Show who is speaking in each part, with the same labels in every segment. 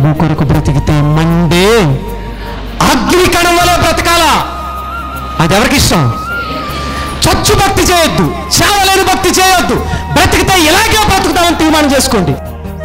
Speaker 1: ప్రభు కొరకు బ్రతికితే మండే అగ్ని కణం వల్ల బ్రతకాలా. అది ఎవరికి ఇష్టం? చచ్చు భక్తి చేయొద్దు, చావలేని భక్తి చేయొద్దు. బ్రతికితే ఇలాగే బ్రతుకుతామని తీర్మానం చేసుకోండి.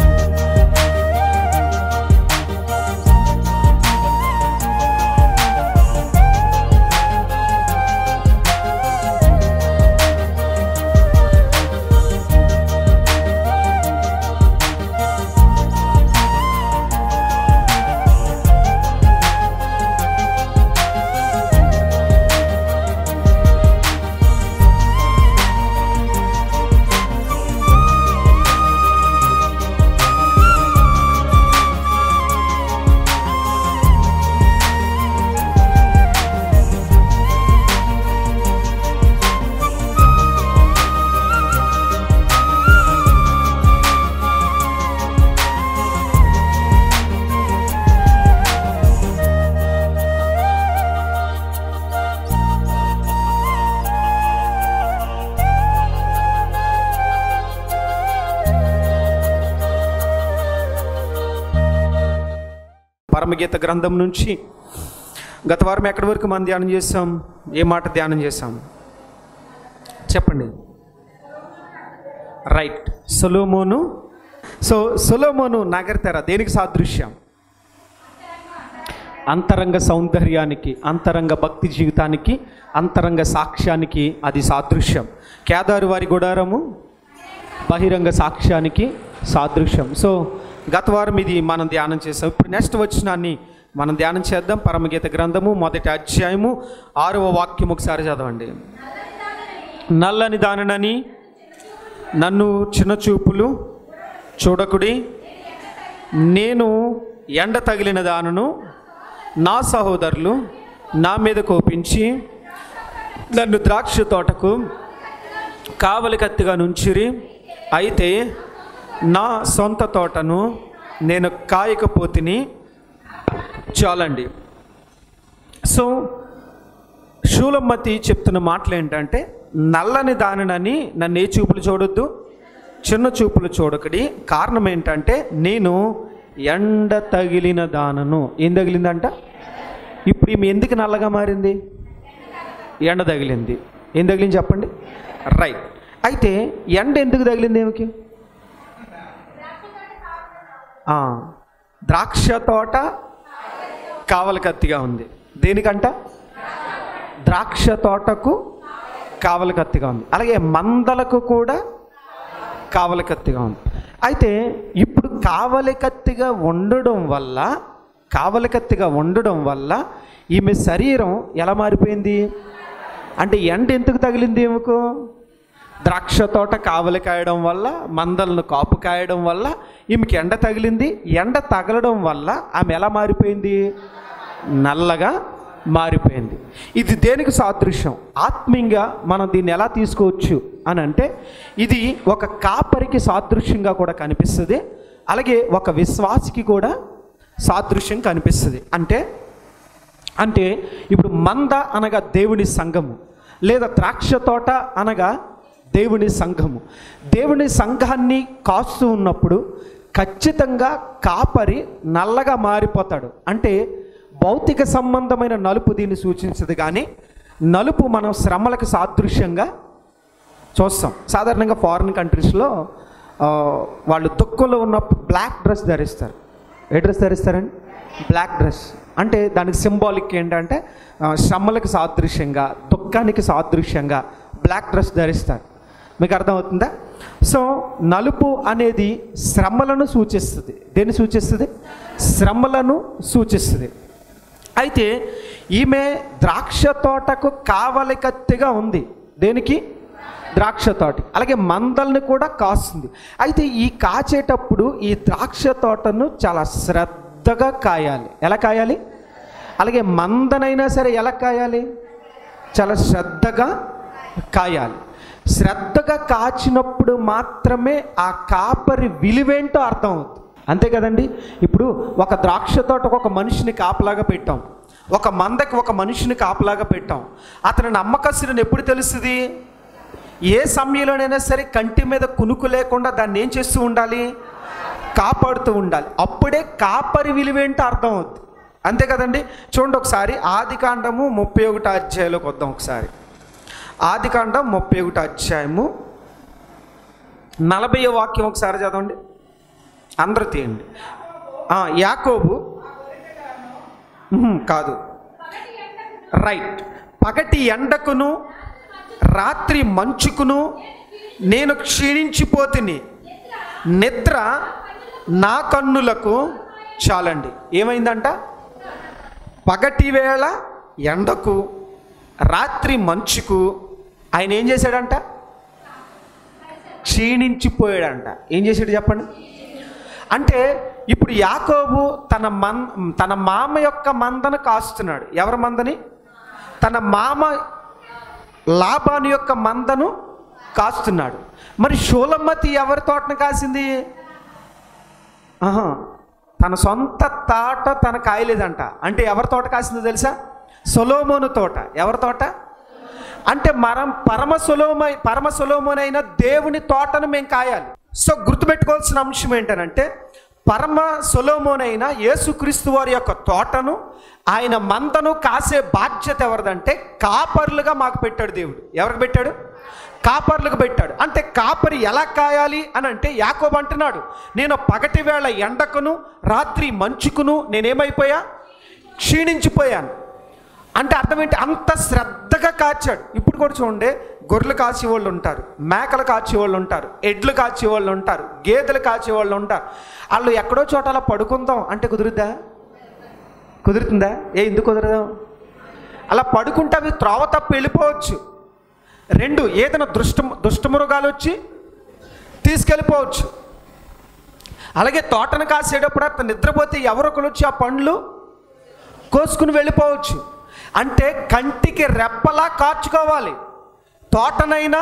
Speaker 1: పరమగీత గ్రంథం నుంచి గత వారం ఎక్కడి వరకు మనం ధ్యానం చేసాం? ఏ మాట ధ్యానం చేసాం చెప్పండి? రైట్, సొలొమోను. సొలొమోను నగరతెర దేనికి సాదృశ్యం? అంతరంగ సౌందర్యానికి, అంతరంగ భక్తి జీవితానికి, అంతరంగ సాక్ష్యానికి అది సాదృశ్యం. కేదారు వారి గుడారము బహిరంగ సాక్ష్యానికి సాదృశ్యం. సో గత వారం ఇది మనం ధ్యానం చేసాం. ఇప్పుడు నెక్స్ట్ వచనాన్ని మనం ధ్యానం చేద్దాం. పరమగీత గ్రంథము 1వ అధ్యాయము 6వ వాక్యం ఒకసారి చదవండి. నల్లని దానినని నన్ను చిన్న చూపులు చూడకుడి, నేను ఎండ తగిలిన దానను, నా సహోదరులు నా మీద కోపించి నన్ను ద్రాక్ష తోటకు కావలి కత్తిగా నుంచిరి. అయితే నా సొంత తోటను నేను కాయకపోతిని చాలండి. సో షూలమ్మతి చెప్తున్న మాటలు ఏంటంటే, నల్లని దానినని నన్ను ఏ చూపులు చూడొద్దు, చిన్న చూపులు చూడకడి. కారణం ఏంటంటే నేను ఎండ తగిలిన దానను. ఏం తగిలిందంట? ఇప్పుడు ఈమె ఎందుకు నల్లగా మారింది? ఎండ తగిలింది. ఏం తగిలింది చెప్పండి? రైట్. అయితే ఎండ ఎందుకు తగిలింది ఏమికి? ద్రాక్ష తోట కావలి కత్తిగా ఉంది. దేనికంట? ద్రాక్ష తోటకు కావలి కత్తిగా ఉంది. అలాగే మందలకు కూడా కావలి కత్తిగా ఉంది. అయితే ఇప్పుడు కావలి కత్తిగా ఉండడం వల్ల ఈమె శరీరం ఎలా మారిపోయింది అంటే, ఎండ ఎందుకు తగిలింది ఏమకు? ద్రాక్ష తోట కావలి కాయడం వల్ల, మందలను కాపు కాయడం వల్ల ఈమెకి ఎండ తగిలింది. ఎండ తగలడం వల్ల ఆమె ఎలా మారిపోయింది? నల్లగా మారిపోయింది. ఇది దేనికి సాదృశ్యం? ఆత్మీయంగా మనం దీన్ని ఎలా తీసుకోవచ్చు అని అంటే, ఇది ఒక కాపరికి సాదృశ్యంగా కూడా కనిపిస్తుంది, అలాగే ఒక విశ్వాసికి కూడా సాదృశ్యం కనిపిస్తుంది. అంటే ఇప్పుడు మంద అనగా దేవుని సంఘము, లేదా ద్రాక్ష తోట అనగా దేవుని సంఘము. దేవుని సంఘాన్ని కాస్తూ ఉన్నప్పుడు ఖచ్చితంగా కాపరి నల్లగా మారిపోతాడు. అంటే భౌతిక సంబంధమైన నలుపు దీన్ని సూచించదు, కానీ నలుపు మనం శ్రమలకు సాదృశ్యంగా చూస్తాం. సాధారణంగా ఫారిన్ కంట్రీస్లో వాళ్ళు దుఃఖంలో ఉన్నప్పుడు బ్లాక్ డ్రెస్ ధరిస్తారు. ఏ డ్రెస్ ధరిస్తారండి? Black dress. అంటే దానికి సింబాలిక్ ఏంటంటే శ్రమలకు సాదృశ్యంగా, దుఃఖానికి సాదృశ్యంగా బ్లాక్ డ్రెస్ ధరిస్తారు. మీకు అర్థమవుతుందా? సో నలుపు అనేది శ్రమలను సూచిస్తుంది. దేన్ని సూచిస్తుంది? శ్రమలను సూచిస్తుంది. అయితే ఈమె ద్రాక్ష తోటకు కావలి కత్తిగా ఉంది. దేనికి? ద్రాక్ష తోట. అలాగే మందల్ని కూడా కాస్తుంది. అయితే ఈ కాచేటప్పుడు ఈ ద్రాక్ష తోటను చాలా శ్రద్ధగా కాయాలి. ఎలా కాయాలి? అలాగే మందనైనా సరే ఎలా కాయాలి? చాలా శ్రద్ధగా కాయాలి. శ్రద్ధగా కాచినప్పుడు మాత్రమే ఆ కాపరి విలువేంటో అర్థం అవుతుంది. అంతే కదండి. ఇప్పుడు ఒక ద్రాక్ష తోటకు ఒక మనిషిని కాపలాగా పెట్టాం, ఒక మందకి ఒక మనిషిని కాపలాగా పెట్టాం. అతని నమ్మకస్తులను ఎప్పుడు తెలుస్తుంది? ఏ సమయంలోనైనా సరే కంటి మీద కునుకు లేకుండా దాన్ని ఏం చేస్తూ ఉండాలి? కాపాడుతూ ఉండాలి. అప్పుడే కాపరి విలువేంటో అర్థం అవుతుంది. అంతే కదండి. చూడండి ఒకసారి ఆదికాండము 31 అధ్యాయంలోకి వద్దాం. ఒకసారి ఆదికాండం 31 అధ్యాయము 40వ వాక్యం ఒకసారి చదవండి, అందరూ తీయండి. యాకోబు కాదు, రైట్. పగటి ఎండకును రాత్రి మంచుకును నేను క్షీణించిపోతిని, నిద్ర నా కన్నులకు చాలండి. ఏమైందంట? పగటి వేళ ఎండకు రాత్రి మంచుకు ఆయన ఏం చేశాడంట? క్షీణించిపోయాడంట. ఏం చేశాడు చెప్పండి? అంటే ఇప్పుడు యాకోబు తన మామ యొక్క మందను కాస్తున్నాడు. ఎవరి మందని? తన మామ లాబాను యొక్క మందను కాస్తున్నాడు. మరి షూలమ్మతి ఎవరి తోటను కాసింది? తన సొంత తోట తన కాయలేదంట. అంటే ఎవరి తోట కాసిందో తెలుసా? సొలొమోను తోట. ఎవరి తోట? అంటే మనం పరమ సొలొమోనైన దేవుని తోటను మేము కాయాలి. సో గుర్తుపెట్టుకోవాల్సిన అంశం ఏంటనంటే, పరమ సొలొమోనైన యేసుక్రీస్తు వారి యొక్క తోటను, ఆయన మందను కాసే బాధ్యత ఎవరిదంటే కాపర్లుగా మాకు పెట్టాడు దేవుడు. ఎవరికి పెట్టాడు? కాపర్లకు పెట్టాడు. అంటే కాపరి ఎలా కాయాలి అని అంటే యాకోబు అంటున్నాడు, నేను పగటి వేళ ఎండకును రాత్రి మంచుకును నేనేమైపోయా? క్షీణించిపోయాను. అంటే అర్థం ఏంటి? అంత శ్రద్ధగా కాచాడు. ఇప్పుడు కూడా చూడండి, గొర్రెలు కాచేవాళ్ళు ఉంటారు, మేకలు కాచేవాళ్ళు ఉంటారు, ఎడ్లు కాచేవాళ్ళు ఉంటారు, గేదెలు కాచేవాళ్ళు ఉంటారు. వాళ్ళు ఎక్కడో చోట అలా పడుకుందాం అంటే కుదురుద్దా? కుదురుతుందా? ఎందుకు కుదరదు? అలా పడుకుంటే అవి త్రోవ తప్పి వెళ్ళిపోవచ్చు. రెండు, ఏదైనా దుష్టమృగాలు వచ్చి తీసుకెళ్ళిపోవచ్చు. అలాగే తోటను కాసేటప్పుడు అతను నిద్రపోతే ఎవరొకరు వచ్చి ఆ పండ్లు కోసుకుని వెళ్ళిపోవచ్చు. అంటే కంటికి రెప్పలా కాచుకోవాలి తోటనైనా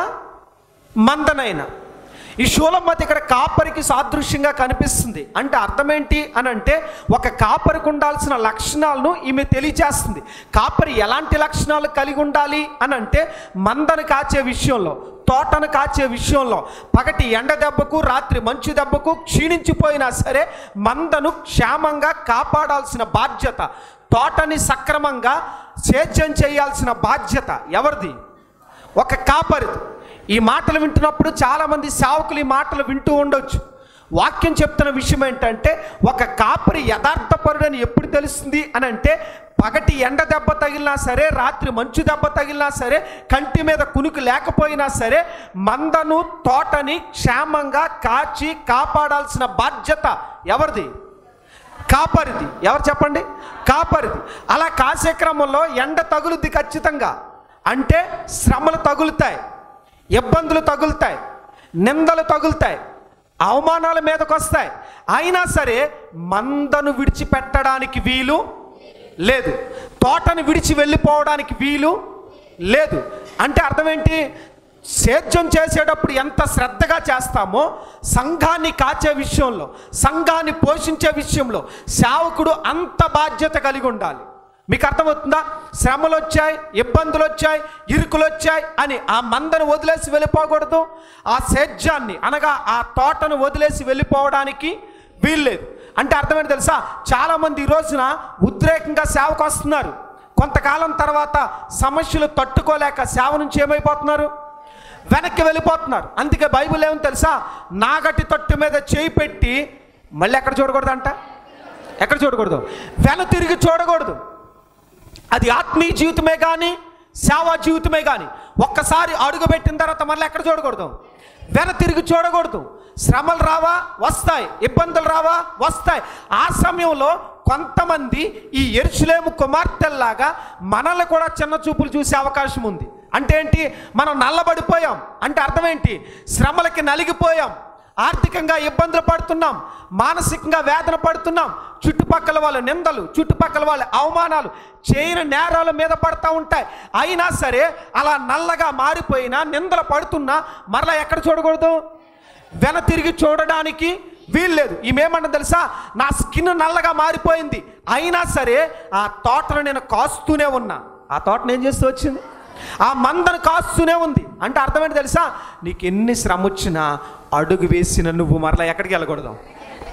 Speaker 1: మందనైనా. ఈ షూలమ్మతి ఇక్కడ కాపరికి సాదృశ్యంగా కనిపిస్తుంది. అంటే అర్థం ఏంటి అని అంటే, ఒక కాపరికి ఉండాల్సిన లక్షణాలను ఈమె తెలియచేస్తుంది. కాపరి ఎలాంటి లక్షణాలు కలిగి ఉండాలి అని అంటే, మందను కాచే విషయంలో, తోటను కాచే విషయంలో, పగటి ఎండ దెబ్బకు రాత్రి మంచు దెబ్బకు క్షీణించిపోయినా సరే మందను క్షేమంగా కాపాడాల్సిన బాధ్యత, తోటని సక్రమంగా సేద్యం చేయాల్సిన బాధ్యత ఎవరిది? ఒక కాపరిది. ఈ మాటలు వింటున్నప్పుడు చాలామంది సేవకులు ఈ మాటలు వింటూ ఉండొచ్చు. వాక్యం చెప్తున్న విషయం ఏంటంటే, ఒక కాపరి యథార్థపరుడని ఎప్పుడు తెలుస్తుంది అని అంటే, పగటి ఎండ దెబ్బ తగిలినా సరే, రాత్రి మంచు దెబ్బ తగిలినా సరే, కంటి మీద కునుకు లేకపోయినా సరే, మందను తోటని క్షేమంగా కాచి కాపాడాల్సిన బాధ్యత ఎవరిది? కాపరిది. ఎవరు చెప్పండి? కాపరిది. అలా కాసే క్రమంలో ఎండ తగులుద్ది ఖచ్చితంగా. అంటే శ్రమలు తగులుతాయి, ఇబ్బందులు తగులుతాయి, నిందలు తగులుతాయి, అవమానాల మీదకు వస్తాయి. అయినా సరే మందను విడిచిపెట్టడానికి వీలు లేదు, తోటను విడిచి వెళ్ళిపోవడానికి వీలు లేదు. అంటే అర్థం ఏంటి? సేద్యం చేసేటప్పుడు ఎంత శ్రద్ధగా చేస్తామో, సంఘాన్ని కాచే విషయంలో, సంఘాన్ని పోషించే విషయంలో సేవకుడు అంత బాధ్యత కలిగి ఉండాలి. మీకు అర్థమవుతుందా? శ్రమలు వచ్చాయి, ఇబ్బందులు వచ్చాయి, ఇరుకులు వచ్చాయి అని ఆ మందను వదిలేసి వెళ్ళిపోకూడదు. ఆ సేద్యాన్ని అనగా ఆ తోటను వదిలేసి వెళ్ళిపోవడానికి వీల్లేదు. అంటే అర్థమేంటి తెలుసా? చాలామంది ఈ రోజున ఉద్రేకంగా సేవకు వస్తున్నారు. కొంతకాలం తర్వాత సమస్యలు తట్టుకోలేక సేవ నుంచి ఏమైపోతున్నారు? వెనక్కి వెళ్ళిపోతున్నారు. అందుకే బైబిల్ ఏమని తెలుసా? నాగటి తట్టు మీద చేయి పెట్టి మళ్ళీ ఎక్కడ చూడకూడదు అంట? ఎక్కడ చూడకూడదు? వెనతిరిగి చూడకూడదు. అది ఆత్మీయ జీవితమే కానీ సేవా జీవితమే కానీ ఒక్కసారి అడుగుపెట్టిన తర్వాత మళ్ళీ ఎక్కడ చూడకూడదు? వెనతిరిగి చూడకూడదు. శ్రమలు రావా? వస్తాయి. ఇబ్బందులు రావా? వస్తాయి. ఆ సమయంలో కొంతమంది ఈ యెరూషలేము కుమార్తెల్లాగా మనల్ని కూడా చిన్న చూపులు చూసే అవకాశం ఉంది. అంటే ఏంటి? మనం నల్లబడిపోయాం. అంటే అర్థం ఏంటి? శ్రమలకి నలిగిపోయాం, ఆర్థికంగా ఇబ్బందులు పడుతున్నాం, మానసికంగా వేదన పడుతున్నాం, చుట్టుపక్కల వాళ్ళ నిందలు, చుట్టుపక్కల వాళ్ళ అవమానాలు, చేయని నేరాల మీద పడుతూ ఉంటాయి. అయినా సరే అలా నల్లగా మారిపోయినా, నిందలు పడుతున్నా మరలా ఎక్కడ చూడకూడదు? వెనతిరిగి చూడడానికి వీల్లేదు. ఈమెమంటే తెలుసా? నా స్కిన్ నల్లగా మారిపోయింది, అయినా సరే ఆ తోటను నేను కాస్తూనే ఉన్నా. ఆ తోటను ఏం చేస్తూ వచ్చింది? ఆ మందను కాస్తూనే ఉంది. అంటే అర్థం ఏంటి తెలుసా? నీకు ఎన్ని శ్రమ వచ్చినా అడుగు వేసిన నువ్వు మరలా ఎక్కడికి వెళ్ళకూడదు?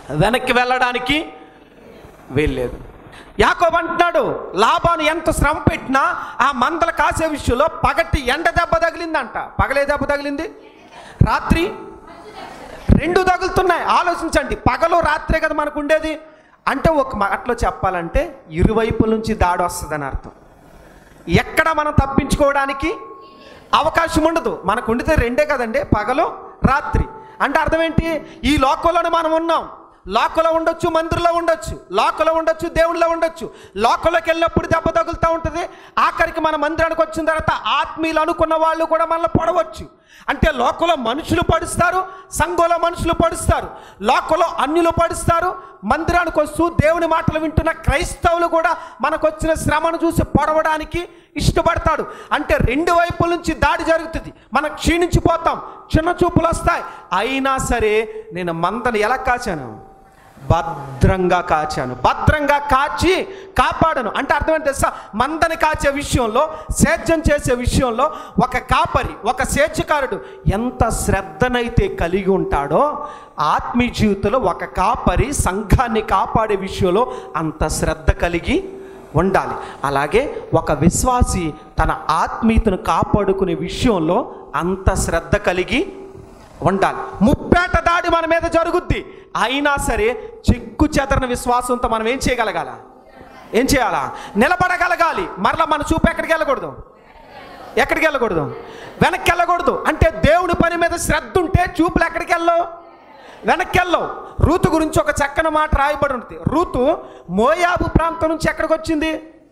Speaker 1: వెనక్కి వెళ్ళడానికి వెళ్ళలేదు. యాకోబు అంటున్నాడు, లాబాను ఎంత శ్రమ పెట్టినా ఆ మందలు కాసే విషయంలో పగటి ఎండ దెబ్బ తగిలిందంట. పగలే దెబ్బ తగిలింది, రాత్రి రెండు తగులుతున్నాయి. ఆలోచించండి, పగలు రాత్రే కదా మనకు ఉండేది. అంటే ఒక మాటలో చెప్పాలంటే ఇరువైపుల నుంచి దాడి వస్తుందని అర్థం. ఎక్కడ మనం తప్పించుకోవడానికి అవకాశం ఉండదు. మనకు ఉండితే రెండే కదండి, పగలు రాత్రి. అంటే అర్థం ఏంటి? ఈ లోకంలోనే మనం ఉన్నాం. లోకంలో ఉండొచ్చు, మందిరంలో ఉండొచ్చు, లోకంలో ఉండొచ్చు, దేవుళ్ళలో ఉండొచ్చు. లోకంలోకి వెళ్ళినప్పుడు దెబ్బ తగులుతూ ఉంటుంది. ఆఖరికి మన మందిరానికి వచ్చిన తర్వాత ఆత్మీయులు అనుకున్న వాళ్ళు కూడా మనల్ని పొడవచ్చు. అంటే లోకంలో మనుషులు పడుస్తారు, సంఘంలో మనుషులు పడుస్తారు, లోకంలో అన్యులు పడుస్తారు. మందిరానికి వస్తూ దేవుని మాటలు వింటున్న క్రైస్తవులు కూడా మనకు వచ్చిన శ్రమను చూసి పొడవడానికి ఇష్టపడతాడు. అంటే రెండు వైపుల నుంచి దాడి జరుగుతుంది. మనం క్షీణించిపోతాం, చిన్న చూపులు వస్తాయి. అయినా సరే నేను మందను ఎలా కాచాను? భద్రంగా కాచాను, భద్రంగా కాచి కాపాడను. అంటే అర్థమైంది తెలుసా? మందని కాచే విషయంలో, సేద్యం చేసే విషయంలో ఒక కాపరి, ఒక సేద్యకారుడు ఎంత శ్రద్ధనైతే కలిగి ఉంటాడో, ఆత్మీయ జీవితంలో ఒక కాపరి సంఘాన్ని కాపాడే విషయంలో అంత శ్రద్ధ కలిగి ఉండాలి. అలాగే ఒక విశ్వాసి తన ఆత్మీయతను కాపాడుకునే విషయంలో అంత శ్రద్ధ కలిగి ఉండాలి. ముప్పేట దాడి మన మీద జరుగుద్ది. అయినా సరే చెక్కు చెదరని విశ్వాసంతో మనం ఏం చేయగలగాల? ఏం చేయాలా? నిలబడగలగాలి. మరలా మన చూపు ఎక్కడికి వెళ్ళకూడదు? ఎక్కడికి వెళ్ళకూడదు? వెనక్కి వెళ్ళకూడదు. అంటే దేవుని పని మీద శ్రద్ధ ఉంటే చూపులు ఎక్కడికి వెళ్ళవు? వెనక్కి వెళ్ళవు. రూతు గురించి ఒక చక్కని మాట రాయబడి ఉంటుంది. రూతు మోయాబు ప్రాంతం నుంచి ఎక్కడికి వచ్చింది?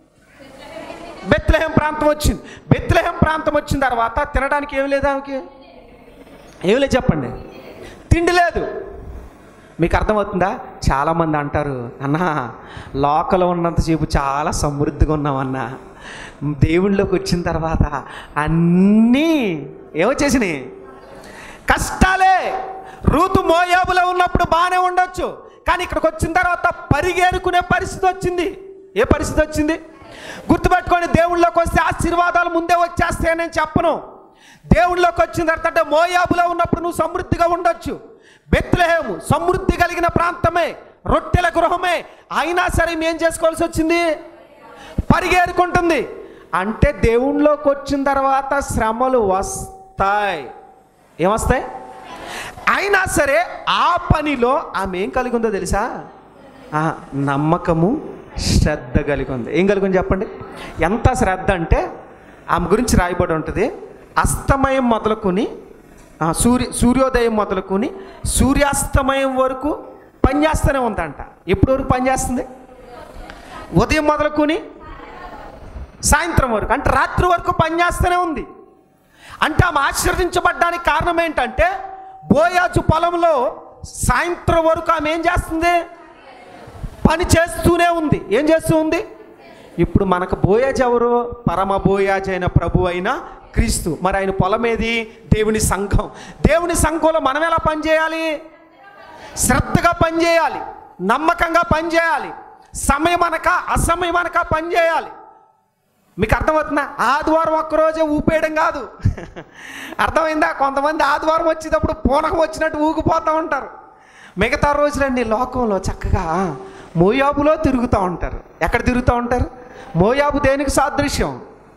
Speaker 1: బెత్లెహేం ప్రాంతం వచ్చింది. బెత్లెహేం ప్రాంతం వచ్చిన తర్వాత తినడానికి ఏమి లేదు ఆమెకి. ఏమి లేదు చెప్పండి? తిండి లేదు. మీకు అర్థమవుతుందా? చాలామంది అంటారు, అన్న లోకలో ఉన్నంతసేపు చాలా సమృద్ధిగా ఉన్నామన్నా, దేవుళ్ళలోకి వచ్చిన తర్వాత అన్నీ ఏమొచ్చేసినాయి? కష్టాలే. రూతు మోయాబులో ఉన్నప్పుడు బాగానే ఉండొచ్చు, కానీ ఇక్కడికి వచ్చిన తర్వాత పరిగెరుకునే పరిస్థితి వచ్చింది. ఏ పరిస్థితి వచ్చింది? గుర్తుపెట్టుకోండి, దేవుళ్ళలోకి వస్తే ఆశీర్వాదాలు ముందే వచ్చేస్తాయని నేను చెప్పను. దేవుళ్ళలోకి వచ్చిన తర్వాత అంటే మోయాబులో ఉన్నప్పుడు నువ్వు సమృద్ధిగా ఉండొచ్చు. బెత్లెహేము సమృద్ధి కలిగిన ప్రాంతమే, రొట్టెల గృహమే. అయినా సరే ఏం చేసుకోవాల్సి వచ్చింది? పరిగెరుకుంటుంది. అంటే దేవుళ్ళలోకి వచ్చిన తర్వాత శ్రమలు వస్తాయి. ఏమొస్తాయి? అయినా సరే ఆ పనిలో ఆమె ఏం కలిగి ఉందో తెలుసా? నమ్మకము, శ్రద్ధ కలిగి ఉంది. ఏం కలిగి ఉంది చెప్పండి? ఎంత శ్రద్ధ అంటే ఆమె గురించి రాయబడి ఉంటుంది. అస్తమయం మొదలుకొని సూర్యోదయం మొదలుకొని సూర్యాస్తమయం వరకు పనిచేస్తూనే ఉందంట. ఎప్పటి వరకు పనిచేస్తుంది? ఉదయం మొదలుకొని సాయంత్రం వరకు, అంటే రాత్రి వరకు పనిచేస్తూనే ఉంది. అంటే ఆమె ఆశీర్వదించబడ్డానికి కారణం ఏంటంటే బోయాజు పొలంలో సాయంత్రం వరకు ఆమె ఏం చేస్తుంది? పని చేస్తూనే ఉంది. ఏం చేస్తూ ఉంది? ఇప్పుడు మనకు బోయాజు ఎవరు? పరమ బోయాజు అయిన ప్రభు అయిన క్రీస్తు. మరి ఆయన పొలం ఏది? దేవుని సంఘం. దేవుని సంఘంలో మనం ఎలా పనిచేయాలి? శ్రద్ధగా పనిచేయాలి, నమ్మకంగా పనిచేయాలి, సమయం అనక అసమయం అనక పనిచేయాలి. మీకు అర్థమవుతుందా? ఆదివారం ఒక్కరోజే ఊపేయడం కాదు. అర్థమైందా? కొంతమంది ఆదివారం వచ్చేటప్పుడు పూనకం వచ్చినట్టు ఊగిపోతూ ఉంటారు. మిగతా రోజులన్నీ లోకంలో చక్కగా మోయాబులో తిరుగుతూ ఉంటారు. ఎక్కడ తిరుగుతూ ఉంటారు? మోయాబు దేనికి సాదృశ్యం?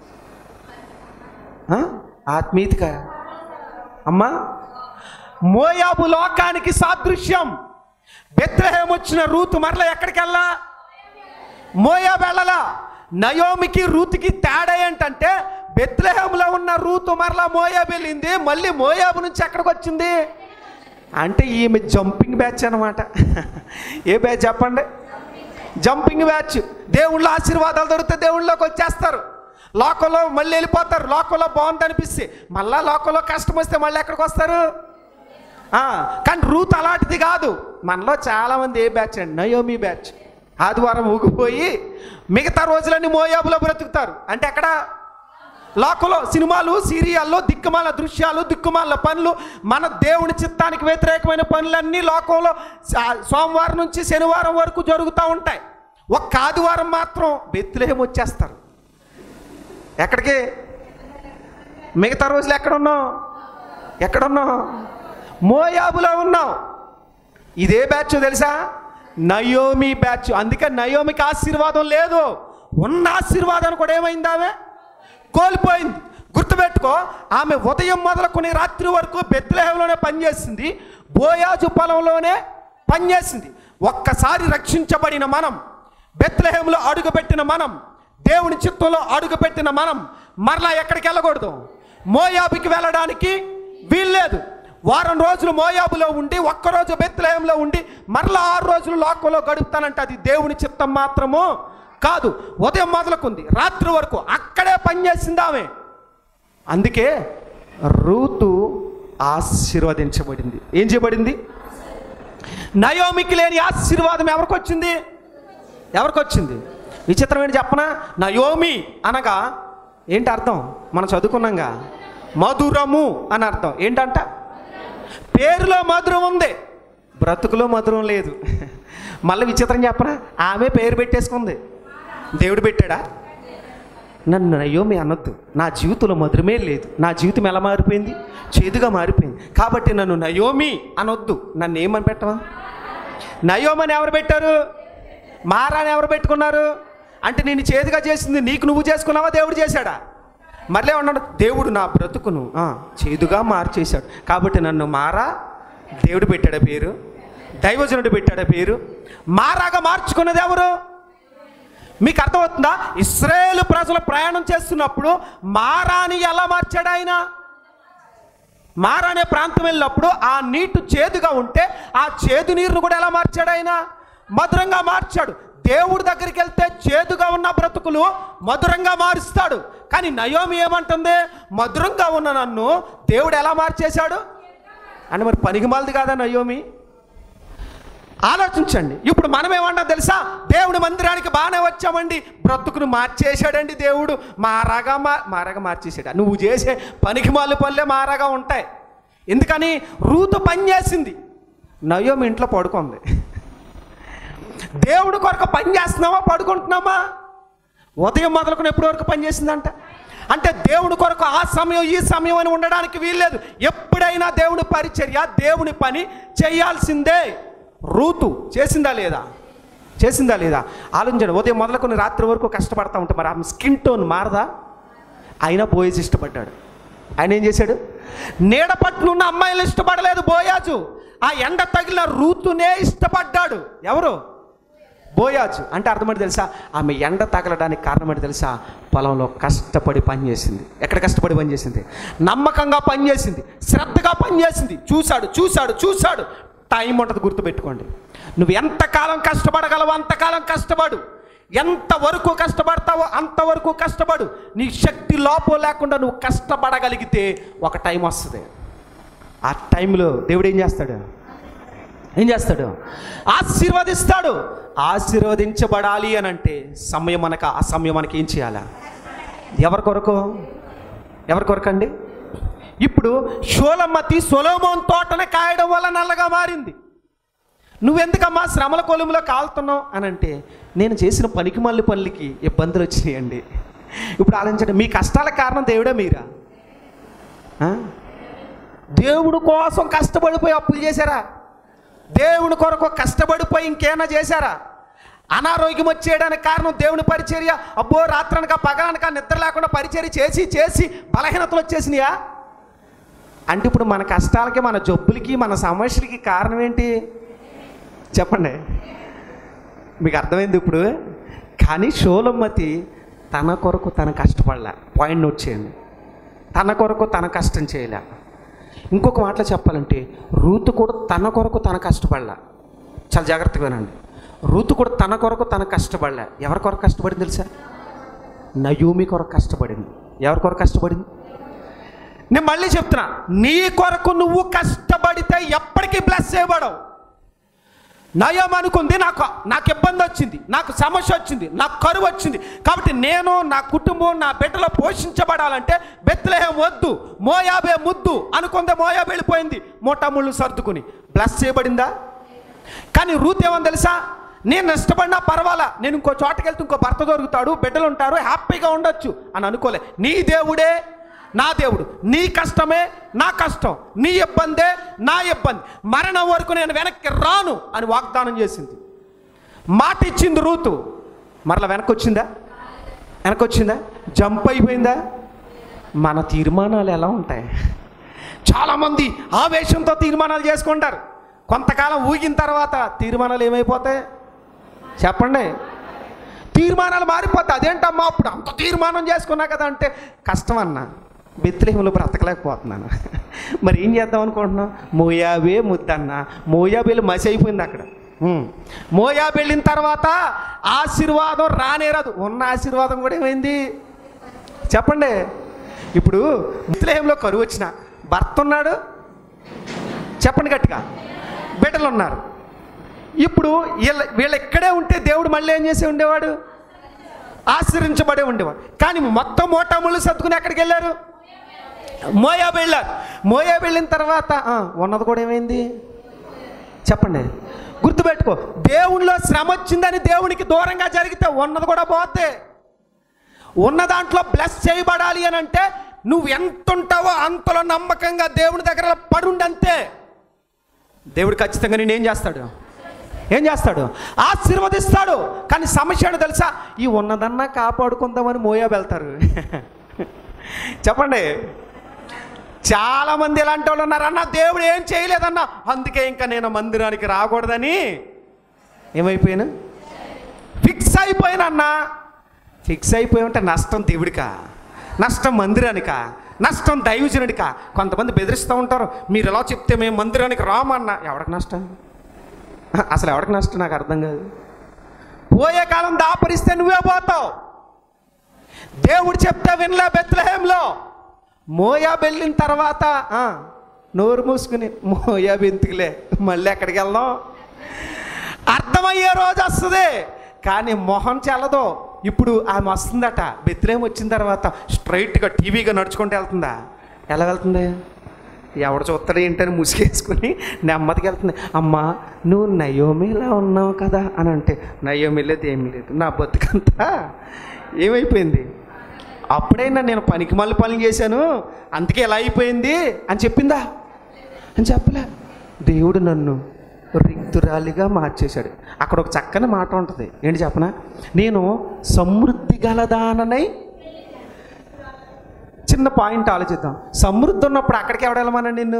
Speaker 1: ఆత్మీయతగా అమ్మా. మోయాబు లోకానికి సాదృశ్యం. బెత్లెహేం వచ్చిన రూతు మరలా ఎక్కడికి వెళ్ళా? మోయాబు వెళ్ళలా. నయోమికి రూతుకి తేడా ఏంటంటే బెత్లెహేంలో ఉన్న రూతు మరలా మోయాబు వెళ్ళింది. మళ్ళీ మోయాబు నుంచి ఎక్కడికి వచ్చింది అంటే ఈమె జంపింగ్ బ్యాచ్ అనమాట. ఏ బ్యాచ్ చెప్పండి? Jumping batch. దేవుళ్ళ ఆశీర్వాదాలు దొరికితే దేవుళ్ళలోకి వచ్చేస్తారు, లోకంలో మళ్ళీ వెళ్ళిపోతారు. లోకంలో బాగుంది అనిపిస్తే మళ్ళీ లోకంలో కష్టం వస్తే మళ్ళీ ఎక్కడికి వస్తారు? కానీ రూత్ అలాంటిది కాదు. మనలో చాలామంది ఏ బ్యాచ్ అండి? Naomi batch. ఆదివారం ఊగిపోయి మిగతా రోజులన్నీ మోయాబులో బ్రతుకుతారు. అంటే ఎక్కడ? లోకంలో సినిమాలు, సీరియాల్లో దిక్కుమాల దృశ్యాలు, దిక్కుమాల పనులు, మన దేవుని చిత్తానికి వ్యతిరేకమైన పనులన్నీ లోకంలో సోమవారం నుంచి శనివారం వరకు జరుగుతూ ఉంటాయి. ఒక్క ఆదివారం మాత్రం బెత్లెహేం వచ్చేస్తారు. ఎక్కడికి? మిగతా రోజులు ఎక్కడున్నావు? మోయాబులో ఉన్నావు. ఇదే బ్యాచ్ తెలుసా? Naomi batch. అందుకే నయోమికి ఆశీర్వాదం లేదు. ఉన్న ఆశీర్వాదాన్ని కూడా ఏమైంది? ఆమె కోల్పోయింది. గుర్తుపెట్టుకో, ఆమె ఉదయం మొదలుకొని రాత్రి వరకు బెత్లెహేంలోనే పనిచేసింది, బోయాజు పొలంలోనే పనిచేసింది. ఒక్కసారి రక్షించబడిన మనం, బెత్లెహేంలో అడుగుపెట్టిన మనం, దేవుని చిత్తంలో అడుగుపెట్టిన మనం మరలా ఎక్కడికి వెళ్ళకూడదు? మోయాబుకి వెళ్ళడానికి వీల్లేదు. వారం రోజులు మోయాబులో ఉండి ఒక్కరోజు బెత్లెహేంలో ఉండి మరలా 6 రోజులు లోకంలో గడుపుతానంటే అది దేవుని చిత్తం మాత్రము కాదు. ఉదయం మొదలుకుంది రాత్రి వరకు అక్కడే పనిచేసింది ఆమె. అందుకే రూతు ఆశీర్వదించబడింది. ఏం చేయబడింది? నయోమికి లేని ఆశీర్వాదం ఎవరికి వచ్చింది? ఎవరికి వచ్చింది? విచిత్రం ఏంటి చెప్పనా? నయోమి అనగా ఏంటి అర్థం? మనం చదువుకున్నాంగా, మధురము అని అర్థం. ఏంటంట? పేరులో మధురం ఉంది, బ్రతుకులో మధురం లేదు. మళ్ళీ విచిత్రం చెప్పనా? ఆమె పేరు పెట్టేసుకుంది. దేవుడు పెట్టాడా? నన్ను నయోమి అనొద్దు, నా జీవితంలో మధురమే లేదు, నా జీవితం ఎలా మారిపోయింది? చేదుగా మారిపోయింది. కాబట్టి నన్ను నయోమి అనొద్దు. నన్ను ఏమని పెట్టవా? నయోమని ఎవరు పెట్టారు? మారాని ఎవరు పెట్టుకున్నారు? అంటే నేను చేదుగా చేసింది నీకు నువ్వు చేసుకున్నావా? దేవుడు చేశాడా? మళ్ళీ ఉన్నాడు, దేవుడు నా బ్రతుకును చేదుగా మార్చేశాడు. కాబట్టి నన్ను మారా దేవుడు పెట్టాడా పేరు? దైవజనుడు పెట్టాడా పేరు? మారాగా మార్చుకున్నది ఎవరు? మీకు అర్థమవుతుందా? ఇశ్రాయేలు ప్రజలు ప్రయాణం చేస్తున్నప్పుడు మారాని ఎలా మార్చాడు ఆయన? మారా అనే ప్రాంతం వెళ్ళినప్పుడు ఆ నీటి చేదుగా ఉంటే ఆ చేదు నీరును కూడా ఎలా మార్చాడు ఆయన? మధురంగా మార్చాడు. దేవుడి దగ్గరికి వెళ్తే చేదుగా ఉన్న బ్రతుకులు మధురంగా మారుస్తాడు. కానీ నయోమి ఏమంటుంది? మధురంగా ఉన్న నన్ను దేవుడు ఎలా మార్చేశాడు అని. మరి పనికిమాలది కాదా నయోమి? ఆలోచించండి. ఇప్పుడు మనం ఏమన్నా తెలుసా? దేవుడి మందిరానికి బాగానే వచ్చామండి, బ్రతుకును మార్చేశాడండి దేవుడు. మారాగా మార్చేశాడు. నువ్వు చేసే పనికిమాల పనులే మారాగా ఉంటాయి. ఎందుకని? రూతు పని చేసింది, నయోమి ఇంట్లో పడుకుంది. దేవుడి కొరకు పని చేస్తున్నావా, పడుకుంటున్నామా? ఉదయం మొదలుకొని ఎప్పటి వరకు పని చేసిందంట? అంటే దేవుడి కొరకు ఆ సమయం ఈ సమయం అని ఉండడానికి వీల్లేదు. ఎప్పుడైనా దేవుడి పరిచర్య, దేవుని పని చేయాల్సిందే. రూతు చేసిందా లేదా? చేసిందా లేదా? ఆలోచించండి. ఉదయం మొదలుకొని రాత్రి వరకు కష్టపడతా ఉంటే మరి ఆమె స్కిన్ టోన్ మారదా? అయినా బోయాజు ఇష్టపడ్డాడు. ఆయన ఏం చేశాడు? నీడ పట్టునున్న అమ్మాయిలు ఇష్టపడలేదు బోయాజు. ఆ ఎండ తగిలిన రూతునే ఇష్టపడ్డాడు. ఎవరు? బోయాజు. అంటే అర్థమని తెలుసా? ఆమె ఎండ తగలడానికి కారణమని తెలుసా? పొలంలో కష్టపడి పనిచేసింది. ఎక్కడ కష్టపడి పనిచేసింది? నమ్మకంగా పనిచేసింది, శ్రద్ధగా పనిచేసింది. చూశాడు. టైం ఉంటుంది, గుర్తుపెట్టుకోండి. నువ్వు ఎంతకాలం కష్టపడగలవో అంతకాలం కష్టపడు. ఎంతవరకు కష్టపడతావో అంతవరకు కష్టపడు. నీ శక్తి లోపం లేకుండా నువ్వు కష్టపడగలిగితే ఒక టైం వస్తుంది. ఆ టైంలో దేవుడు ఏం చేస్తాడు? ఆశీర్వదిస్తాడు. ఆశీర్వదించబడాలి అని అంటే సమయం ఆ సమయం మనకి ఏం చేయాలా? ఎవరి కొరకు అండి? ఇప్పుడు షోలమ్మతి సొలొమోను తోటను కాయడం వల్ల నల్లగా మారింది. నువ్వెందుకమ్మా శ్రమల కొలుములో కాలుతున్నావు అని అంటే, నేను చేసిన పనికిమాలిన పనులకి ఇబ్బందులు వచ్చినాయండి. ఇప్పుడు ఆలోచించండి, మీ కష్టాలకు కారణం దేవుడా మీరా? దేవుడు కోసం కష్టపడిపోయి అప్పులు చేశారా? దేవుని కొరకు కష్టపడిపోయి ఇంకేమైనా చేశారా? అనారోగ్యం వచ్చేయడానికి కారణం దేవుని పరిచర్య. అబ్బో రాత్రనక పగలనక నిద్ర లేకుండా పరిచర్య చేసి బలహీనతలు వచ్చేసినాయా? అంటే ఇప్పుడు మన కష్టాలకి, మన జబ్బులకి, మన సమస్యలకి కారణం ఏంటి చెప్పండి? మీకు అర్థమైంది ఇప్పుడు. కానీ షోలమ్మతి తన కొరకు తన కష్టపడలే. పాయింట్ నోట్ చేయండి. తన కొరకు తన కష్టం చేయలే. ఇంకొక మాటలో చెప్పాలంటే రూతు కూడా తన కొరకు తన కష్టపడలే. చాలా జాగ్రత్తగా వినండి. రూతు కూడా తన కొరకు తన కష్టపడలే. ఎవరి కొరకు కష్టపడింది తెలుసా? నయోమి కొరకు కష్టపడింది. ఎవరి కొరకు కష్టపడింది? నేను మళ్ళీ చెప్తున్నా, నీ కొరకు నువ్వు కష్టపడితే ఎప్పటికీ బ్లెస్ చేయబడవు. నయం అనుకుంది, నాకు ఇబ్బంది వచ్చింది, నాకు సమస్య వచ్చింది, నాకు కరువు వచ్చింది, కాబట్టి నేను, నా కుటుంబం, నా బిడ్డలో పోషించబడాలంటే బెత్లెహేం వద్దు, మోయాబే ముద్దు అనుకుందే. మోయాబు వెళ్ళిపోయింది మూటముళ్ళు సర్దుకుని. బ్లెస్ చేయబడిందా? కానీ రూత్ ఏమని తెలుసా? నేను ఇష్టపడినా పర్వాలా, నేను ఇంకో చోటకి వెళ్తే ఇంకో భర్త దొరుకుతాడు, బిడ్డలు ఉంటారు, హ్యాపీగా ఉండొచ్చు అని అనుకోలే. నీ దేవుడే నా దేవుడు. నీ కష్టమే నా కష్టం, నీ ఇబ్బందే నా ఇబ్బంది, మరణం వరకు నేను వెనక్కి రాను అని వాగ్దానం చేసింది. మాట ఇచ్చింది రూతు. మరలా వెనక్కి వచ్చిందా? జంప్ అయిపోయిందా? మన తీర్మానాలు ఎలా ఉంటాయి? చాలామంది ఆవేశంతో తీర్మానాలు చేసుకుంటారు. కొంతకాలం ఊగిన తర్వాత తీర్మానాలు ఏమైపోతాయి చెప్పండి? తీర్మానాలు మారిపోతాయి. అదేంటమ్మా అప్పుడు అంత తీర్మానం చేసుకున్నా కదా అంటే, కష్టం అన్నా, బెత్లెహేములో బ్రతకలేకపోతున్నాను. మరి ఏం చేద్దాం అనుకుంటున్నాం? మోయాబే ముద్దన్న. మోయాబు వెళ్ళి మసి అయిపోయింది అక్కడ. మోయాబు వెళ్ళిన తర్వాత ఆశీర్వాదం రానేరాదు. ఉన్న ఆశీర్వాదం కూడా ఏమైంది చెప్పండి? ఇప్పుడు బెత్లెహేములో కరువు వచ్చిన భర్త ఉన్నాడు, చెప్పండి గట్టిగా, బిడ్డలు ఉన్నారు. ఇప్పుడు వీళ్ళు ఇక్కడే ఉంటే దేవుడు మళ్ళీ ఏం చేసి ఉండేవాడు? ఆశ్రయించబడే ఉండేవాడు. కానీ మొత్తం మోటాముళ్ళు సర్దుకుని ఎక్కడికి వెళ్ళారు? మోయాబు వెళ్ళారు. మోయాబు వెళ్ళిన తర్వాత ఉన్నది కూడా ఏమైంది చెప్పండి? గుర్తుపెట్టుకో, దేవునిలో శ్రమ వచ్చిందని దేవునికి దూరంగా జరిగితే ఉన్నది కూడా పోతే. ఉన్న దాంట్లో బ్లెస్ చేయబడాలి అని అంటే నువ్వు ఎంత ఉంటావో అంతలో నమ్మకంగా దేవుని దగ్గర పడుండంతే. దేవుడు ఖచ్చితంగా నేను ఏం చేస్తాడు? ఆశీర్వదిస్తాడు. కానీ సమస్య ఏంటో తెలుసా? ఈ ఉన్నదన్నా కాపాడుకుందామని మోయాబు వెళ్తారు. చెప్పండి, చాలామంది ఇలాంటి వాళ్ళు ఉన్నారు. అన్న దేవుడు ఏం చేయలేదన్నా, అందుకే ఇంకా నేను మందిరానికి రాకూడదని ఏమైపోయాను? ఫిక్స్ అయిపోయానన్నా. ఫిక్స్ అయిపోయి ఉంటే నష్టం దేవుడికా, నష్టం మందిరానికా, నష్టం దైవజనుడికా? కొంతమంది బెదిరిస్తూ ఉంటారు, మీరు ఎలా చెప్తే మేము మందిరానికి రామన్నా. ఎవరికి నష్టం? అసలు ఎవరికి నష్టం నాకు అర్థం కాదు. పోయే కాలం దాపరిస్తే నువ్వే పోతావు. దేవుడు చెప్తే వినలే బెత్లెహేంలో. మోయాబు వెళ్ళిన తర్వాత నోరు మూసుకుని మోయాబు ఎందుకులే, మళ్ళీ ఎక్కడికి వెళ్దాం అర్థమయ్యే రోజు వస్తుంది. కానీ మొహం చెల్లదు. ఇప్పుడు ఆమె వస్తుందట, బెత్లెహేం వచ్చిన తర్వాత స్ట్రైట్గా టీవీగా నడుచుకుంటూ వెళ్తుందా? ఎలా వెళ్తుంది? ఎవడు చూస్తాడు ఏంటని ముసుగేసుకుని నెమ్మదికి వెళ్తుంది. అమ్మా నువ్వు నయోమిలా ఉన్నావు కదా అని అంటే, నయోమి లేదు ఏమీ లేదు, నా బతుకంతా ఏమైపోయింది? అప్పుడైనా నేను పనికి మళ్ళీ పనులు చేశాను అందుకే ఎలా అయిపోయింది అని చెప్పిందా? అని చెప్పలే. దేవుడు నన్ను రిక్తురాలిగా మార్చేశాడు. అక్కడ ఒక చక్కని మాట ఉంటుంది, ఏంటి చెప్పనా? నేను సమృద్ధి గలదాననై. చిన్న పాయింట్ ఆలోచిద్దాం. సమృద్ధి ఉన్నప్పుడు అక్కడికి ఎవడ వెళ్ళమన్నా నిన్ను?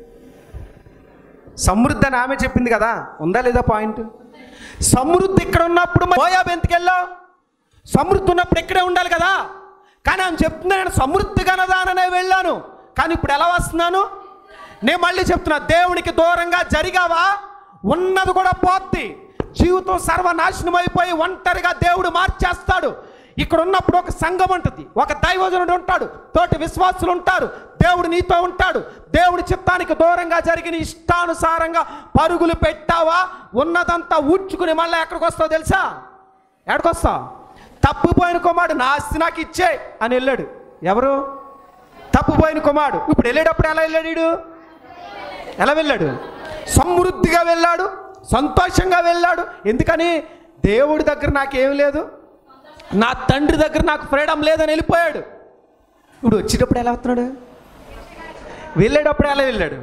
Speaker 1: సమృద్ధి అని ఆమె చెప్పింది కదా, ఉందా లేదా పాయింట్? సమృద్ధి ఇక్కడ ఉన్నప్పుడు మోయాబు ఎందుకు వెళ్ళావు? సమృద్ధి ఉన్నప్పుడు ఇక్కడే ఉండాలి కదా. కానీ ఆమె చెప్తున్నా, నేను సమృద్ధి గలదాననే వెళ్ళాను, కానీ ఇప్పుడు ఎలా వస్తున్నాను? నేను మళ్ళీ చెప్తున్నా, దేవునికి దూరంగా జరిగావా ఉన్నది కూడా పోద్ది. జీవితం సర్వనాశనం అయిపోయి ఒంటరిగా దేవుడు మార్చేస్తాడు. ఇక్కడ ఉన్నప్పుడు ఒక సంఘం ఉంటుంది, ఒక దైవజనుడు ఉంటాడు, తోటి విశ్వాసులు ఉంటారు, దేవుడు నీతో ఉంటాడు. దేవుడి చిత్తానికి దూరంగా జరిగిన ఇష్టానుసారంగా పరుగులు పెట్టావా ఉన్నదంతా ఊడ్చుకుని మళ్ళీ ఎక్కడికి వస్తావు తెలుసా? ఎక్కడికి వస్తావు? తప్పిపోయిన కుమారుడు నా ఆస్తి నాకు ఇచ్చే అని వెళ్ళాడు. ఎవరు? తప్పిపోయిన కుమారుడు. ఇప్పుడు వెళ్ళేటప్పుడు ఎలా వెళ్ళాడు? ఎలా వెళ్ళాడు? సమృద్ధిగా వెళ్ళాడు, సంతోషంగా వెళ్ళాడు. ఎందుకని? దేవుడి దగ్గర నాకేం లేదు, నా తండ్రి దగ్గర నాకు ఫ్రీడమ్ లేదని వెళ్ళిపోయాడు. ఇప్పుడు వచ్చేటప్పుడు ఎలా వస్తున్నాడు? వెళ్ళేటప్పుడు ఎలా వెళ్ళాడు?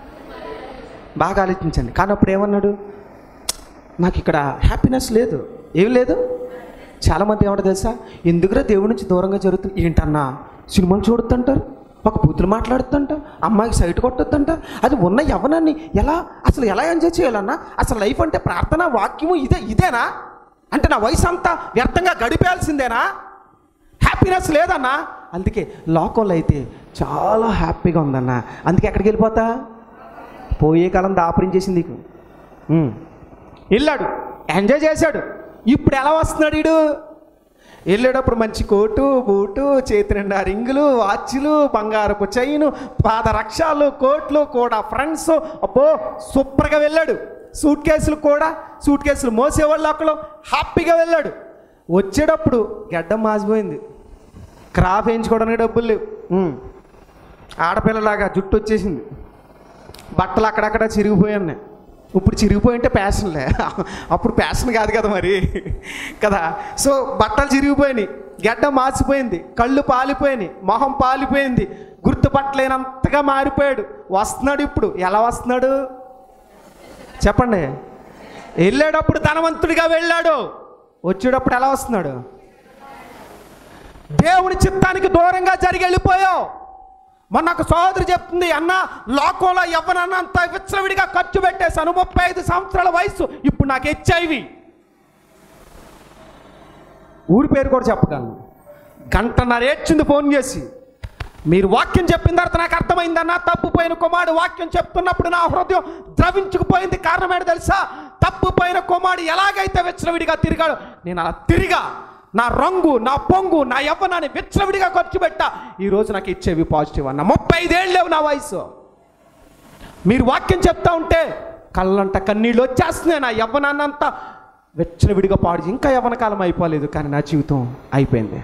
Speaker 1: బాగా ఆలోచించండి. కానీ అప్పుడు ఏమన్నాడు? నాకు ఇక్కడ హ్యాపీనెస్ లేదు, ఏం లేదు. చాలామంది ఏమంటారు తెలుసా? ఎందుకురా దేవుడి నుంచి దూరంగా జరుగుతుంది? ఏంటన్నా సినిమాలు చూడుతుంటారు, ఒక బూతులు మాట్లాడుతుంట, అమ్మాయికి సైట్ కొట్టొద్దంట. అది ఉన్న యవ్వనాన్ని అసలు ఎలా ఎంజాయ్ చేయాలన్నా? అసలు లైఫ్ అంటే ప్రార్థన వాక్యము ఇదేనా? అంటే నా వయసు అంతా వ్యర్థంగా గడిపేయాల్సిందేనా? హ్యాపీనెస్ లేదన్నా. అందుకే లోకంలో అయితే చాలా హ్యాపీగా ఉందన్నా, అందుకే ఎక్కడికి వెళ్ళిపోతా? పోయే కాలం దాపరించేసింది నీకు. వెళ్ళాడు, ఎంజాయ్ చేశాడు. ఇప్పుడు ఎలా వస్తున్నాడు వీడు? వెళ్ళేటప్పుడు మంచి కోటు, బూటు, చేతి నిండా రింగులు, వాచ్లు, బంగారపు చైను, పాదరక్షాలు, కోట్లు కూడా, ఫ్రెండ్స్, అబ్బో సూపర్గా వెళ్ళాడు. సూట్ కేసులు మోసేవాళ్ళు అక్కడ హ్యాపీగా వెళ్ళాడు. వచ్చేటప్పుడు గడ్డం మాసిపోయింది, క్రాప్ వేయించుకోవడానికి డబ్బులు లేవు, ఆడపిల్లలాగా జుట్టు వచ్చేసింది, బట్టలు అక్కడక్కడ చిరిగిపోయాయి. ఇప్పుడు చిరిగిపోయి ఉంటే ప్యాషన్లే, అప్పుడు ప్యాషన్ కాదు కదా మరి కదా. సో బట్టలు చిరిగిపోయినాయి, గడ్డ మాసిపోయింది, కళ్ళు పాలిపోయినాయి, మొహం పాలిపోయింది, గుర్తుపట్టలేనంతగా మారిపోయాడు. వస్తున్నాడు. ఇప్పుడు ఎలా వస్తున్నాడు చెప్పండి? వెళ్ళేటప్పుడు ధనవంతుడిగా వెళ్ళాడు, వచ్చేటప్పుడు ఎలా వస్తున్నాడు? దేవుని చిత్తానికి దూరంగా జరిగి వెళ్ళిపోయావు. మొన్న ఒక సహోదరి చెప్తుంది, అన్న లోకంలో ఎవరన్నంత విచ్చలవిడిగా ఖర్చు పెట్టేశాను, 35 సంవత్సరాల వయసు, ఇప్పుడు నాకు HIV. ఊరి పేరు కూడా చెప్పగలను. గంటన్నర ఏడ్చింది ఫోన్ చేసి. మీరు వాక్యం చెప్పిన తర్వాత నాకు అర్థమైందన్న, తప్పుపోయిన కుమారుడు వాక్యం చెప్తున్నప్పుడు నా హృదయం ద్రవించుకుపోయింది. కారణం ఏంటో తెలుసా? తప్పుపోయిన కుమారుడు ఎలాగైతే విచ్చలవిడిగా తిరిగాడు, నేను అలా తిరిగా. నా రంగు, నా పొంగు, నా యవ్వనాన్ని విచ్చలవిడిగా ఖర్చు పెట్టా. ఈరోజు నాకు HIV పాజిటివ్ అన్న. 35 ఏళ్ళు లేవు నా వయసు. మీరు వాక్యం చెప్తా ఉంటే కళ్ళంట కన్నీళ్ళు వచ్చేస్తున్నాయి. నా యవ్వనాన్నంతా విచ్చలవిడిగా పాడు. ఇంకా యవ్వన కాలం అయిపోలేదు, కానీ నా జీవితం అయిపోయింది.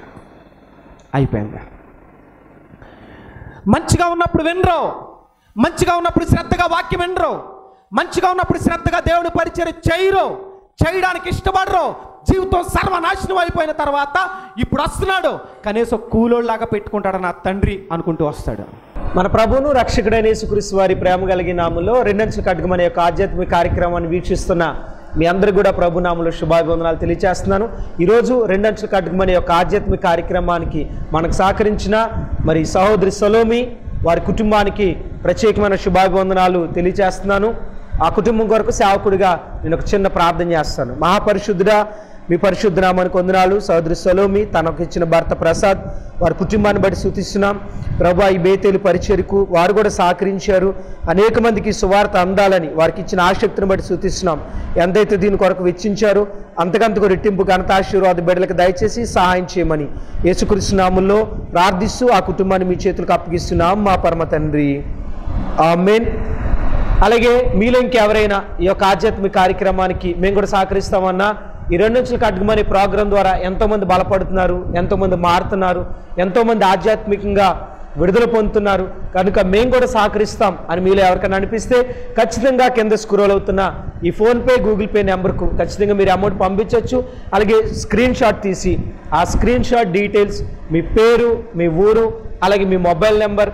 Speaker 1: మంచిగా ఉన్నప్పుడు వినరు, మంచిగా ఉన్నప్పుడు శ్రద్ధగా వాక్యం వినరు, మంచిగా ఉన్నప్పుడు శ్రద్ధగా దేవుని పరిచర్య చేయరు, చేయడానికి ఇష్టపడరు. జీవితం సర్వనాశనం అయిపోయిన తర్వాత ఇప్పుడు వస్తున్నాడు, కనీసం కూలోళ్ళలాగా పెట్టుకుంటాడు నా తండ్రి అనుకుంటూ వస్తాడు.
Speaker 2: మన ప్రభువును రక్షకుడైన యేసుక్రీస్తు వారి ప్రేమ కలిగిన నామములో రెండంచుల ఖడ్గం అనే యొక్క ఆధ్యాత్మిక కార్యక్రమాన్ని వీక్షిస్తున్న మీ అందరికీ కూడా ప్రభు నామములో శుభాభివందనాలు తెలియజేస్తున్నాను. ఈరోజు రెండంచుల ఖడ్గం అనే యొక్క ఆధ్యాత్మిక కార్యక్రమానికి మనకు సహకరించిన మరి సహోదరి సలోమి వారి కుటుంబానికి ప్రత్యేకమైన శుభాభివందనాలు తెలియజేస్తున్నాను. ఆ కుటుంబం కొరకు సేవకుడిగా నేను ఒక చిన్న ప్రార్థన చేస్తాను. మహాపరిశుద్ధుడా, మీ పరిశుద్ధ నామానికి వందనాలు. సహోదరి సలోమి, తనకు ఇచ్చిన భర్త ప్రసాద్, వారి కుటుంబాన్ని బట్టి స్తుతిస్తున్నాం ప్రభా. ఈ బేతేలు పరిచర్యకు వారు కూడా సహకరించారు. అనేక మందికి సువార్త అందాలని వారికి ఇచ్చిన ఆసక్తిని బట్టి స్తుతిస్తున్నాం. ఎంతైతే దీని కొరకు వెచ్చించారో అంతకంతకు రెట్టింపు ఘనత ఆశీర్వాద బిడ్డలకు దయచేసి సహాయం చేయమని యేసుక్రీస్తు నామములో ప్రార్థిస్తూ ఆ కుటుంబాన్ని మీ చేతులకు అప్పగిస్తున్నాం మా పరమ తండ్రి, ఆమేన్. అలాగే మీలో ఇంకెవరైనా ఈ యొక్క ఆధ్యాత్మిక కార్యక్రమానికి మేము కూడా సహకరిస్తామన్నా, ఈ రెండంచుల ఖడ్గం అనే ప్రోగ్రాం ద్వారా ఎంతోమంది బలపడుతున్నారు, ఎంతోమంది మారుతున్నారు, ఎంతోమంది ఆధ్యాత్మికంగా విడుదల పొందుతున్నారు, కనుక మేము కూడా సహకరిస్తాం అని మీలో ఎవరికైనా అనిపిస్తే ఖచ్చితంగా కింద స్క్రోల్ అవుతున్న ఈ ఫోన్పే, గూగుల్ పే నెంబర్కు ఖచ్చితంగా మీరు అమౌంట్ పంపించవచ్చు. అలాగే స్క్రీన్ షాట్ తీసి ఆ స్క్రీన్ షాట్ డీటెయిల్స్, మీ పేరు, మీ ఊరు, అలాగే మీ మొబైల్ నెంబర్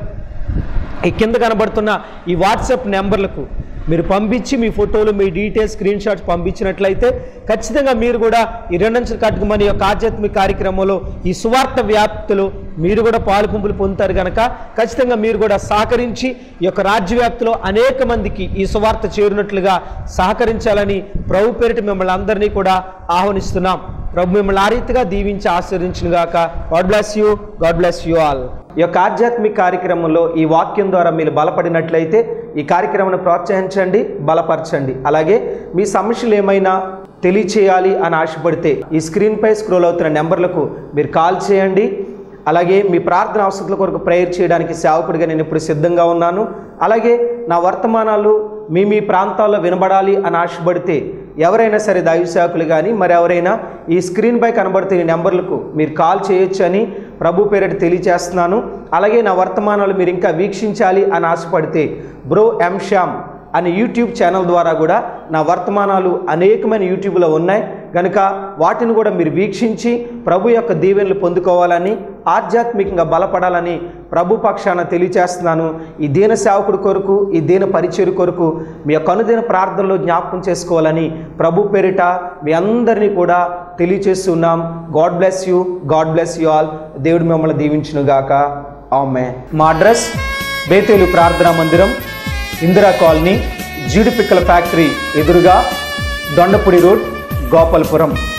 Speaker 2: ఈ కింద కనబడుతున్న ఈ వాట్సాప్ నెంబర్లకు మీరు పంపించి మీ ఫోటోలు, మీ డీటెయిల్స్, స్క్రీన్ షాట్స్ పంపించినట్లయితే ఖచ్చితంగా మీరు కూడా ఈ రెండంచుల ఖడ్గం అనే యొక్క ఆధ్యాత్మిక కార్యక్రమంలో ఈ సువార్త వ్యాప్తిలో మీరు కూడా పాలుపంపులు పొందుతారు కనుక ఖచ్చితంగా మీరు కూడా సహకరించి ఈ యొక్క రాజ్యవ్యాప్తిలో అనేక మందికి ఈ సువార్త చేరినట్లుగా సహకరించాలని ప్రభు పేరిట మిమ్మల్ని అందరినీ కూడా ఆహ్వానిస్తున్నాం. ప్రభు మిమ్మల్ని ఆ రీతిగా దీవించి ఆశీర్వదించును గాక. God bless you, God bless you all. ఈ యొక్క ఆధ్యాత్మిక కార్యక్రమంలో ఈ వాక్యం ద్వారా మీరు బలపడినట్లయితే ఈ కార్యక్రమాన్ని ప్రోత్సహించండి, బలపరచండి. అలాగే మీ సమస్యలు ఏమైనా తెలియచేయాలి అని ఆశపడితే ఈ స్క్రీన్పై స్క్రోల్ అవుతున్న నెంబర్లకు మీరు కాల్ చేయండి. అలాగే మీ ప్రార్థన అవసరాల కొరకు ప్రేయర్ చేయడానికి సేవకుడిగా నేను ఇప్పుడు సిద్ధంగా ఉన్నాను. అలాగే నా వర్తమానాలు మీ ప్రాంతాల్లో వినబడాలి అని ఆశపడితే ఎవరైనా సరే దైవ సేవకులు కానీ మరి ఎవరైనా ఈ స్క్రీన్పై కనబడుతున్న నెంబర్లకు మీరు కాల్ చేయొచ్చు అని ప్రభు పేరిట తెలియజేస్తున్నాను. అలాగే నా వర్తమానాలు మీరు ఇంకా వీక్షించాలి అని ఆశపడితే బ్రో ఎం శ్యామ్ అనే యూట్యూబ్ ఛానల్ ద్వారా కూడా నా వర్తమానాలు అనేకమైన యూట్యూబ్లో ఉన్నాయి కనుక వాటిని కూడా మీరు వీక్షించి ప్రభు యొక్క దీవెనలు పొందుకోవాలని, ఆధ్యాత్మికంగా బలపడాలని ప్రభు పక్షాన తెలియజేస్తున్నాను. ఈ దీన సేవకుడి కొరకు, ఈ దీన పరిచర్య కొరకు మీ యొక్క అనుదిన ప్రార్థనలో జ్ఞాపకం చేసుకోవాలని ప్రభు పేరిట మీ అందరినీ కూడా తెలియజేస్తున్నాం. God bless you, God bless you all. దేవుడు మిమ్మల్ని దీవించునుగాక. ఆమేన్. మా అడ్రస్ బేతేలు ప్రార్థనా మందిరం, ఇందిరా కాలనీ, జీడిపిక్కల ఫ్యాక్టరీ ఎదురుగా, దొండపూడి రోడ్, గోపాలపురం.